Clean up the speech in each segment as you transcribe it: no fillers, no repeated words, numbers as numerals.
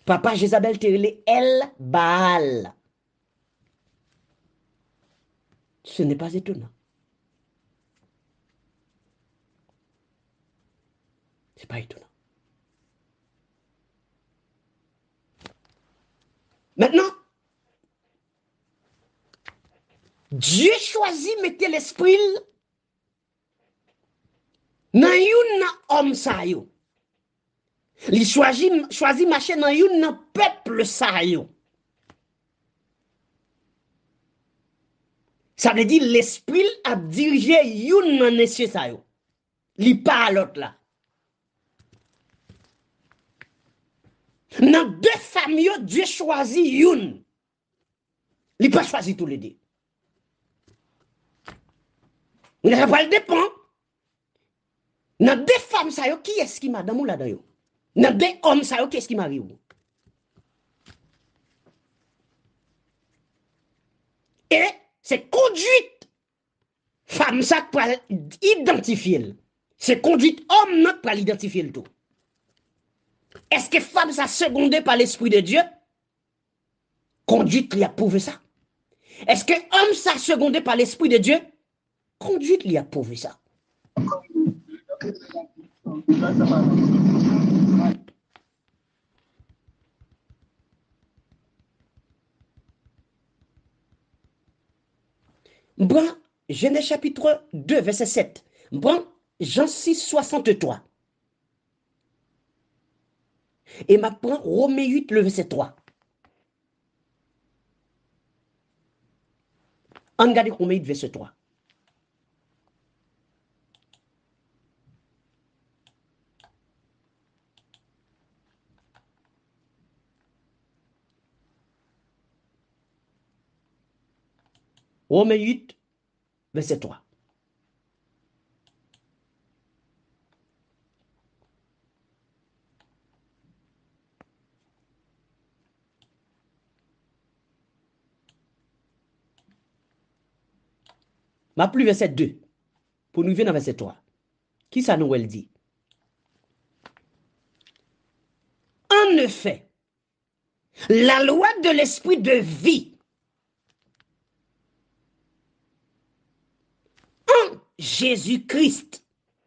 Papa Jézabel te relé El Baal. Ce n'est pas étonnant. C'est pas étonnant. Maintenant, Dieu choisit mettre l'esprit dans une homme sa yo. Il choisit marcher dans une peuple sa yo. Ça veut dire l'esprit a dirigé une nan monsieur sa yo. Li pas l'autre là. Dans deux familles, Dieu choisit une. Il pas choisi tous les deux. Il n'a pas le dépend. Dans deux femmes sa yo, qui est-ce qui madame ou là-dedans yo? Dans deux hommes sa yo, qui est-ce qui marie ou? Et c'est conduite femme ça pour identifier. C'est conduite homme non pour l'identifier le tout. Est-ce que femme ça secondé par l'esprit de Dieu? Conduite lui a prouvé ça. Est-ce que homme ça secondé par l'esprit de Dieu? Conduite lui a prouvé ça. Bon, Genèse chapitre 2, verset 7. Bon, Jean 6, 63. Et ma prend Romains 8, le verset 3. On regarde Romains 8, verset 3. Romains 8, verset 3. Ma plus verset 2. Pour nous venir dans verset 3. Qui ça nous elle dit? En effet, la loi de l'esprit de vie en Jésus-Christ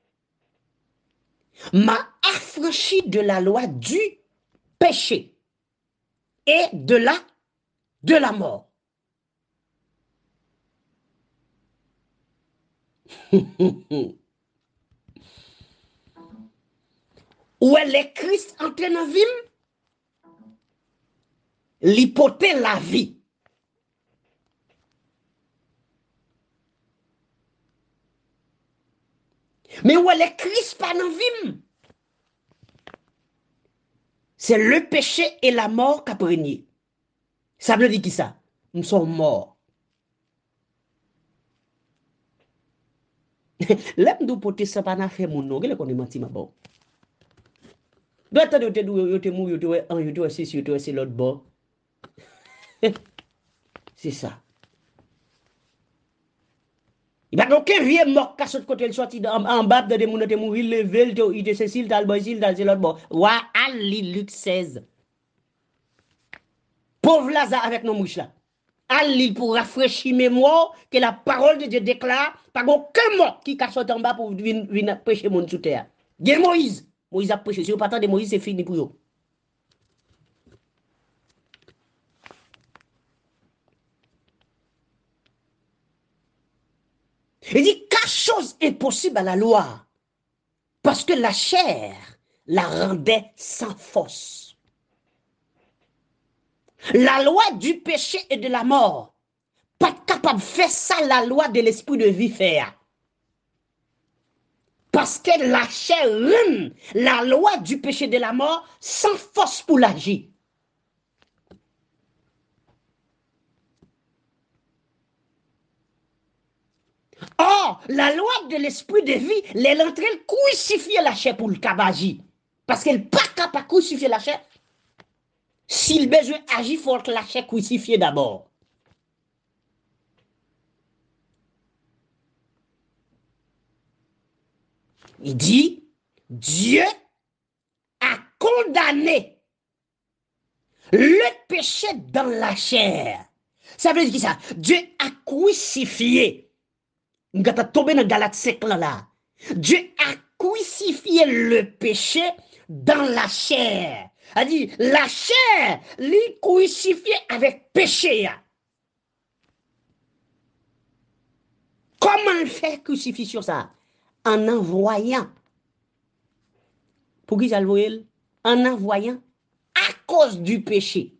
m'a affranchi de la loi du péché et de la mort. Où est le Christ entré dans la vie? L'hypothèse la vie. Mais où est le Christ pas dans la vie? C'est le péché et la mort qu'a prégné. Ça veut dire qui ça? Nous sommes morts. L'aime de porter ça pas n'a fait mon nom, qu'elle connaît menti ma bon. Doit attendre yo te mou yo te c'est l'autre bord. C'est ça. Il n'y a aucun vieux mort qui a sauté côté le sorti en bas de moun te mourir level il te Cécile tal boisil tal c'est l'autre bord. Wa Ali Luc 16. Pauvre Lazare avec nos mouches là. Ali pour rafraîchir mémoire que la parole de Dieu déclare pas aucun mort qui a sauté en bas pour venir prêcher monde sous terre. Gen Moïse a prêché si vous pas de Moïse c'est fini pour vous. Il dit quelque chose est possible à la loi. Parce que la chair la rendait sans force. La loi du péché et de la mort, pas capable de faire ça la loi de l'esprit de vie faire. Parce que la chair rend la loi du péché et de la mort sans force pour l'agir. Or, la loi de l'esprit de vie, elle est en train de crucifier la chair pour le cabagi. Parce qu'elle n'est pas capable de crucifier la chair. S'il besoin agir, il faut que la chair crucifiée d'abord. Il dit, Dieu a condamné le péché dans la chair. Ça veut dire ça? Dieu a crucifié. Nous sommes tombé dans Galates 5 là. Dieu a crucifié le péché dans la chair. A dit, la chair, l'est crucifiée avec péché. Comment faire crucifixion ça? En envoyant. Pour qui ça le voyait? En envoyant à cause du péché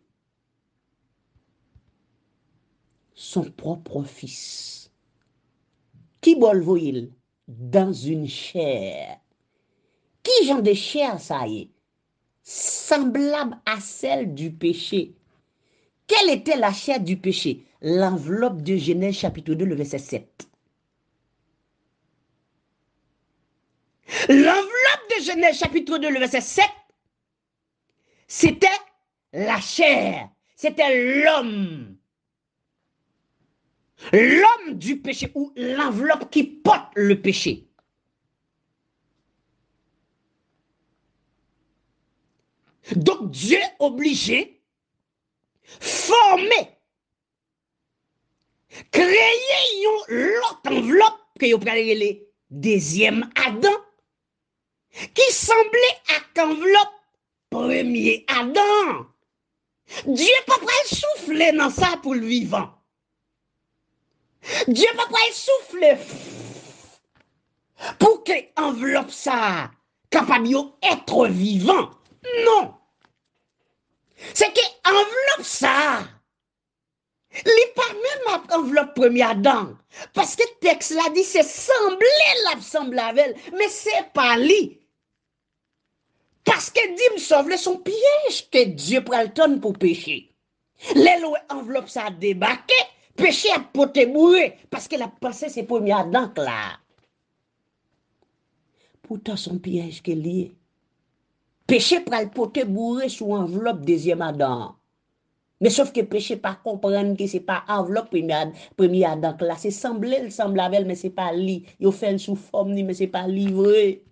son propre fils. Qui bol voyait? Dans une chair. Qui genre de chair ça y est? Semblable à celle du péché. Quelle était la chair du péché? L'enveloppe de Genèse chapitre 2, le verset 7. L'enveloppe de Genèse chapitre 2, le verset 7, c'était la chair, c'était l'homme. L'homme du péché ou l'enveloppe qui porte le péché. Donc Dieu obligé former, créer l'autre enveloppe que vous prenez les deuxième Adam qui semblait à enveloppe premier Adam. Dieu pas prêt souffler dans ça pour le vivant. Dieu pas prêt souffler pour que enveloppe ça capable d'être vivant. Non. C'est que enveloppe ça. Il pas même enveloppe premier Adam. Parce que le texte là dit c'est semblé avec, mais c'est pas lui. Parce que Dieu me sauve son piège que Dieu prend le temps pour pécher. Les enveloppe ça débarqué, péché a poté bourré parce que la pensée c'est premier Adam là. Pourtant son piège que lié. Péché prend le poté bourré sous enveloppe deuxième Adam. Mais sauf que péché pas comprendre que c'est pas enveloppe premier Adam là, c'est semblable mais c'est pas lui. Il fait sous forme mais c'est pas livré.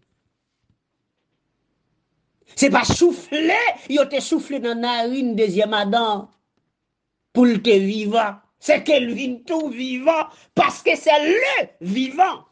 C'est pas soufflé, il te soufflé dans la narine deuxième Adam pour le te vivant. C'est qu'elle vient tout vivant parce que c'est le vivant.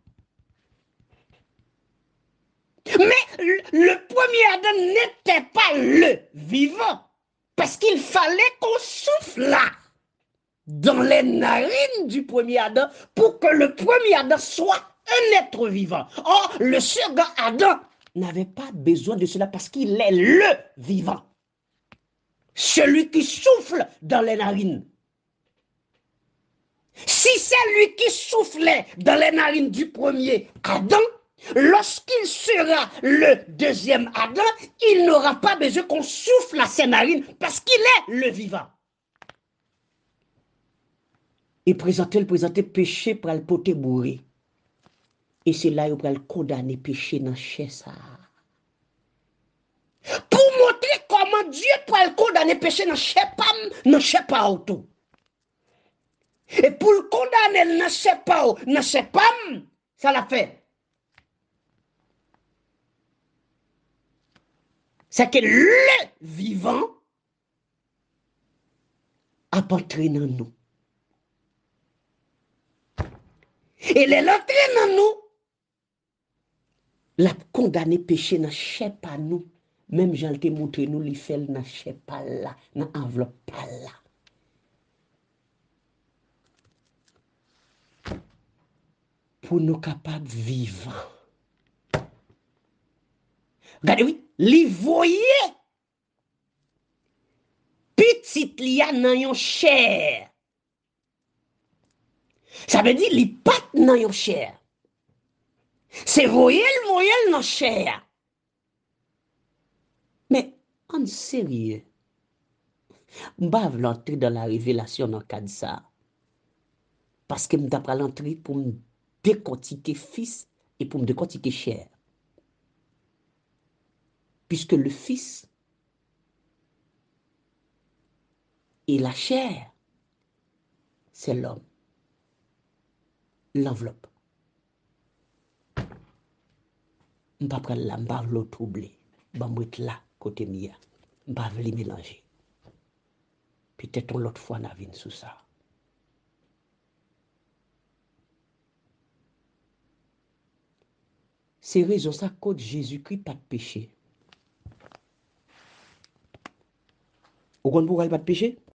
Mais le premier Adam n'était pas le vivant parce qu'il fallait qu'on souffle là dans les narines du premier Adam pour que le premier Adam soit un être vivant. Or, le second Adam n'avait pas besoin de cela parce qu'il est le vivant. Celui qui souffle dans les narines. Si c'est lui qui soufflait dans les narines du premier Adam, lorsqu'il sera le deuxième Adam, il n'aura pas besoin qu'on souffle à ses narines parce qu'il est le vivant. Et présenter péché pour le poter bourré. Et c'est là où il va le condamner péché dans chair ça. Pour montrer comment Dieu peut le condamner péché dans chair pas auto. Et pour le condamner dans chair pas ça l'a fait. C'est que le vivant a entré dans nous. Et l'entrée dans nous, l'a condamné péché dans chair pas nous. Même Jean te montré nous, il fait dans chair pas là, dans enveloppe pas là. Pour nous capables de vivre. Regardez, oui, li voyez petit liya dans yon chair. Ça veut dire li pat dans yon chair. C'est voyel dans chair. Mais en sérieux, m'bave l'entrer dans la révélation dans le cadre de ça. Parce que m'd'a pas l'entrer pour me décortiquer fils et pour me décortiquer chair. Puisque le fils et la chair, c'est l'homme. L'enveloppe. M'pa prendre la m'bave l'autre troublé. M'bave là, côté mia. M'bave les mélanger. Peut-être l'autre fois, on a vu sous ça. C'est raison ça que Jésus-Christ pas de péché. Vous comprenez pourquoi il pas de péché?